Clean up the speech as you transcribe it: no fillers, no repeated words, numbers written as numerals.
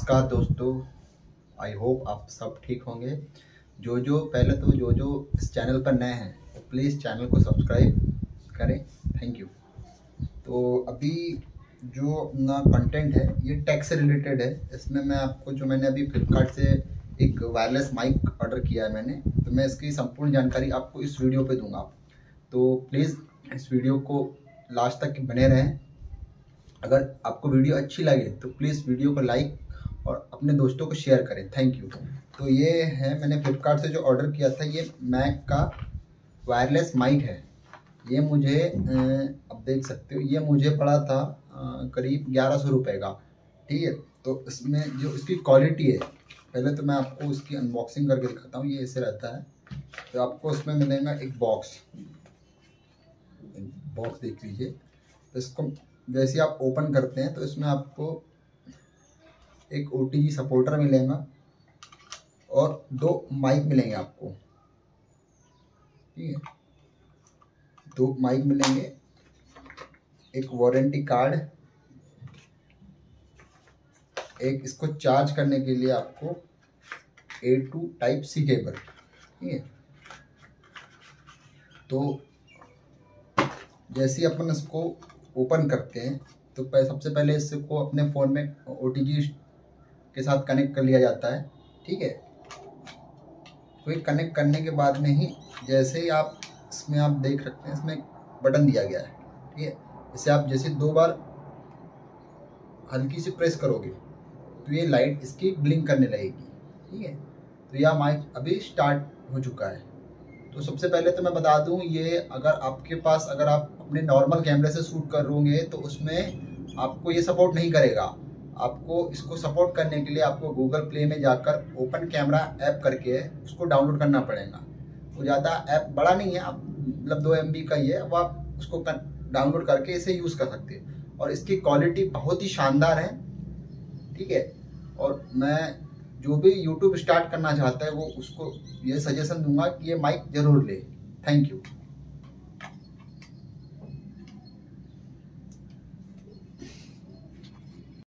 नमस्कार दोस्तों, I hope आप सब ठीक होंगे। जो इस चैनल पर नए हैं तो प्लीज़ चैनल को सब्सक्राइब करें। Thank you. तो अभी जो अपना कंटेंट है ये टेक से रिलेटेड है। इसमें मैं आपको मैंने अभी फ्लिपकार्ट से एक वायरलेस माइक ऑर्डर किया है मैंने, तो मैं इसकी संपूर्ण जानकारी आपको इस वीडियो पे दूंगा। तो प्लीज़ इस वीडियो को लास्ट तक बने रहें। अगर आपको वीडियो अच्छी लगे तो प्लीज़ वीडियो को लाइक और अपने दोस्तों को शेयर करें। Thank you. तो ये है, मैंने फ्लिपकार्ट से जो ऑर्डर किया था, ये मैक का वायरलेस माइक है। ये मुझे अब देख सकते हो, ये मुझे पड़ा था करीब 1100 रुपये का। ठीक है, तो इसमें जो इसकी क्वालिटी है, पहले तो मैं आपको इसकी अनबॉक्सिंग करके दिखाता हूँ। ये ऐसे रहता है। तो आपको इसमें मिलेगा एक बॉक्स देख लीजिए। तो इसको जैसे आप ओपन करते हैं तो इसमें आपको एक OTG सपोर्टर मिलेगा और 2 माइक मिलेंगे आपको। ठीक है, 2 माइक मिलेंगे, एक वारंटी कार्ड, एक इसको चार्ज करने के लिए आपको A2 Type-C केबल। ठीक है, तो जैसे ही अपन इसको ओपन करते हैं तो सबसे पहले इसको अपने फ़ोन में OTG के साथ कनेक्ट कर लिया जाता है। ठीक है, तो ये कनेक्ट करने के बाद में ही जैसे ही आप इसमें आप देख सकते हैं, इसमें बटन दिया गया है। ठीक है, इसे आप जैसे 2 बार हल्की से प्रेस करोगे तो ये लाइट इसकी ब्लिंक करने लगेगी। ठीक है, तो यह माइक अभी स्टार्ट हो चुका है। तो सबसे पहले तो मैं बता दूं, ये अगर आप अपने नॉर्मल कैमरे से शूट कर रहे तो उसमें आपको ये सपोर्ट नहीं करेगा। आपको इसको सपोर्ट करने के लिए आपको गूगल प्ले में जाकर ओपन कैमरा ऐप करके उसको डाउनलोड करना पड़ेगा। वो ज़्यादा ऐप बड़ा नहीं है, आप मतलब 2 MB का ही है, वो आप उसको डाउनलोड करके इसे यूज़ कर सकते हैं। और इसकी क्वालिटी बहुत ही शानदार है। ठीक है, और मैं जो भी यूट्यूब स्टार्ट करना चाहता है वो उसको ये सजेशन दूंगा कि ये माइक ज़रूर ले। Thank you.